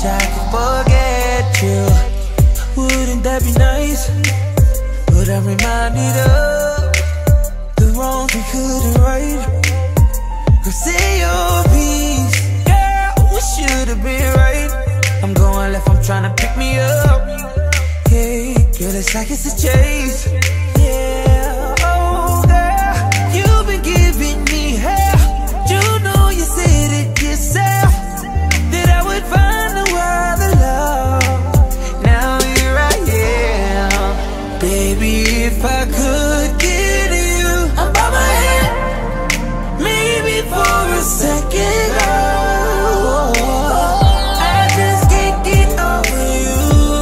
I could forget you. Wouldn't that be nice? But I'm reminded of the wrongs we couldn't right. Cause say your piece, girl, we should've been right. I'm going left, I'm trying to pick me up. Hey, girl, it's like it's a chase. Yeah, oh girl, you've been giving me hell. You know you said it yourself, that I would find no other love. Now here I am. Baby, if I could get you, I'm by my head, maybe for a second. Oh, I just can't get over you,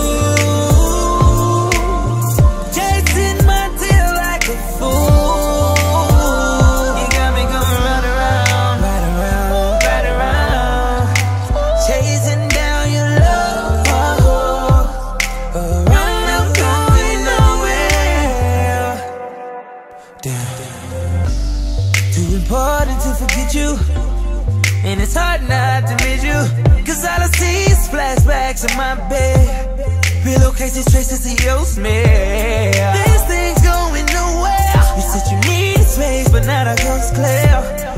chasing my tail like a fool. You got me going round and round, right around, right around, chasing down your love. Around, I'm going nowhere. Damn. Too important to forget you, and it's hard not to miss you. Cause all I see is flashbacks in my bed, pillowcases, traces of your smell. This thing's going nowhere. You said you need space, but now the coast clear.